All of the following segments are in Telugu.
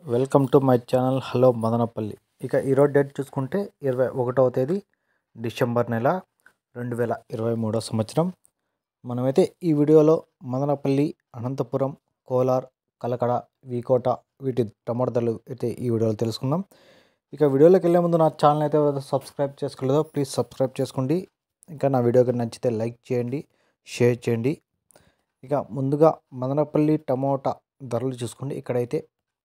Welcome to my channel hello Madanapalle. ఇక ఈరోజు డేట్ చూసుకుంటే 21వ తేదీ డిసెంబర్ నెల 2023 సంవత్సరం. మనమైతే ఈ వీడియోలో మదనపల్లి, అనంతపురం, కోలార్, కలకడ, వీకోట వీటి టమాటా ధరలు అయితే ఈ వీడియోలో తెలుసుకుందాం. ఇక వీడియోలోకి వెళ్ళే ముందు నా ఛానల్ అయితే సబ్స్క్రైబ్ చేసుకోలేదో ప్లీజ్ సబ్స్క్రైబ్ చేసుకోండి. ఇంకా నా వీడియోకి నచ్చితే లైక్ చేయండి, షేర్ చేయండి. ఇక ముందుగా మదనపల్లి టమోటా ధరలు చూసుకోండి. ఇక్కడైతే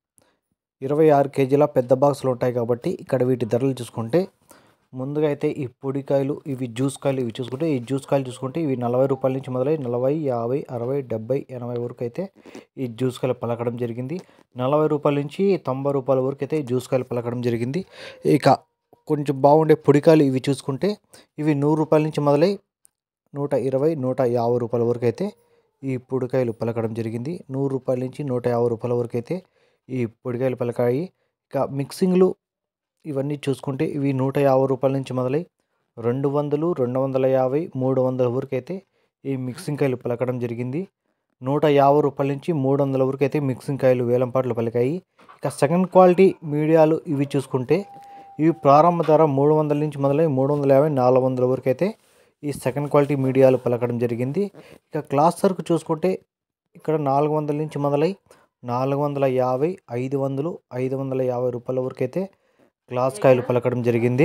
26 కేజీల పెద్ద బాక్సులు ఉంటాయి కాబట్టి ఇక్కడ వీటి ధరలు చూసుకుంటే ముందుగా అయితే ఈ పొడికాయలు, ఇవి జ్యూస్ కాయలు, ఇవి చూసుకుంటే ఈ జ్యూస్ కాయలు చూసుకుంటే ఇవి 40 రూపాయల నుంచి మొదలై 40, 50, 60, 70, 80 వరకు అయితే ఈ జ్యూస్ కాయలు పలకడం జరిగింది. 40 రూపాయల నుంచి 90 రూపాయల వరకు అయితే జ్యూస్ కాయలు పలకడం జరిగింది. ఇక కొంచెం బాగుండే పొడికాయలు ఇవి చూసుకుంటే ఇవి 100 రూపాయల నుంచి మొదలై 120, 150 రూపాయల వరకు అయితే ఈ పొడికాయలు పలకడం జరిగింది. 100 రూపాయల నుంచి 150 రూపాయల వరకు అయితే ఈ పొడికాయలు పలకాయి. ఇక మిక్సింగ్లు ఇవన్నీ చూసుకుంటే ఇవి 150 రూపాయల నుంచి మొదలై 200, 250, 300 వరకు అయితే ఈ మిక్సింగ్ కాయలు పలకడం జరిగింది. 150 రూపాయల నుంచి 300 వరకు అయితే మిక్సింగ్ కాయలు వేలంపాట్లు పలికాయి. ఇక సెకండ్ క్వాలిటీ మీడియాలు ఇవి చూసుకుంటే ఇవి ప్రారంభ ధర 300 నుంచి మొదలై 350, 400 వరకు అయితే ఈ సెకండ్ క్వాలిటీ మీడియాలు పలకడం జరిగింది. ఇక క్లాస్ సరుకు చూసుకుంటే ఇక్కడ 400 నుంచి మొదలై 450, 500, 550 రూపాయల వరకు అయితే క్లాస్ కాయలు పలకడం జరిగింది.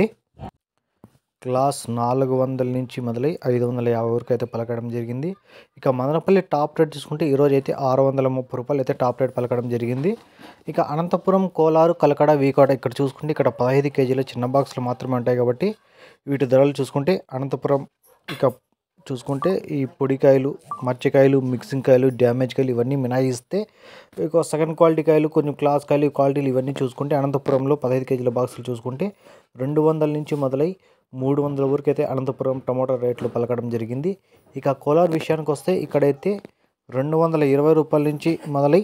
క్లాస్ 400 నుంచి మొదలై 550 వరకు అయితే పలకడం జరిగింది. ఇక మదనపల్లి టాప్ రేట్ చూసుకుంటే ఈరోజు అయితే 630 రూపాయలు అయితే టాప్ రేట్ పలకడం జరిగింది. ఇక అనంతపురం, కోలారు, కలకడ, వీకోట ఇక్కడ చూసుకుంటే ఇక్కడ 15 కేజీల చిన్న బాక్సులు మాత్రమే ఉంటాయి కాబట్టి వీటి ధరలు చూసుకుంటే అనంతపురం ఇక చూసుకుంటే ఈ పొడికాయలు, మర్చికాయలు, మిక్సింగ్ కాయలు, డ్యామేజ్ కాయలు ఇవన్నీ మినాయిస్తే ఇక సెకండ్ క్వాలిటీ కాయలు, కొంచెం క్లాస్ కాయలు, క్వాలిటీలు ఇవన్నీ చూసుకుంటే అనంతపురంలో 15 కేజీల బాక్సులు చూసుకుంటే 200 నుంచి మొదలై 300 వరకు అయితే అనంతపురం టమోటా రేట్లు పలకడం జరిగింది. ఇక కోలార్ విషయానికి వస్తే ఇక్కడైతే 220 రూపాయల నుంచి మొదలై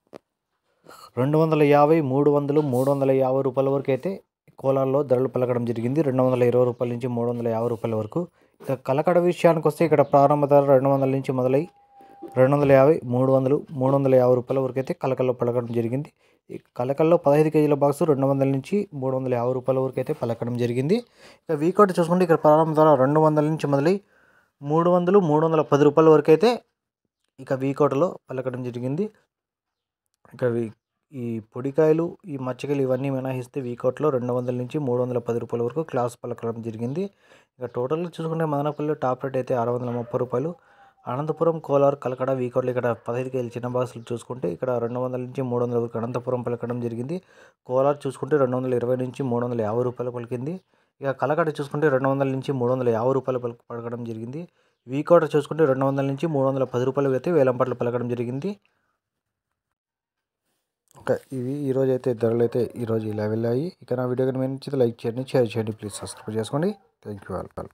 250, 300, 350 రూపాయల వరకు అయితే కోలార్లో ధరలు పలకడం జరిగింది. 220 రూపాయల నుంచి 350 రూపాయల వరకు. ఇక కలకడ విషయానికి వస్తే ఇక్కడ ప్రారంభ ధర 200 నుంచి మొదలై 250, 300, 350 రూపాయల వరకు అయితే కలకల్లో పలకడం జరిగింది. ఈ కలకల్లో 15 కేజీల బాక్స్ 200 నుంచి 350 రూపాయల వరకు అయితే పలకడం జరిగింది. ఇక వీకోట చూసుకుంటే ఇక్కడ ప్రారంభ ధర 200 నుంచి మొదలై 300, 310 రూపాయల వరకు అయితే ఇక వీకోటలో పలకడం జరిగింది. ఇక ఈ పొడికాయలు, ఈ మచ్చకాయలు ఇవన్నీ మినహాయిస్తే వీకోట్లో 200 నుంచి 310 రూపాయల వరకు క్లాస్ పలకడం జరిగింది. ఇక టోటల్గా చూసుకుంటే మదనపల్లిలో టాప్ రేట్ అయితే 630 రూపాయలు. అనంతపురం, కోలార్, కలకడ, వీకోట్లో ఇక్కడ 15 కేజీల చిన్న బాక్సులు చూసుకుంటే ఇక్కడ 200 నుంచి 300 వరకు అనంతపురం పలకడం జరిగింది. కోలార్ చూసుకుంటే 220 నుంచి 350 రూపాయలు పలికింది. ఇక కలకడ చూసుకుంటే 200 నుంచి 350 రూపాయలు పలకడం జరిగింది. వీకోట చూసుకుంటే 200 నుంచి 310 రూపాయలు అయితే వేలంపాట్లు పలకడం జరిగింది. ఇంకా ఇవి ఈరోజు అయితే ధరలు అయితే ఈరోజు ఇలా వెళ్ళాయి. ఇక నా వీడియో కనుక నచ్చితే లైక్ చేయండి, షేర్ చేయండి, ప్లీజ్ సబ్స్క్రైబ్ చేసుకోండి. Thank you all.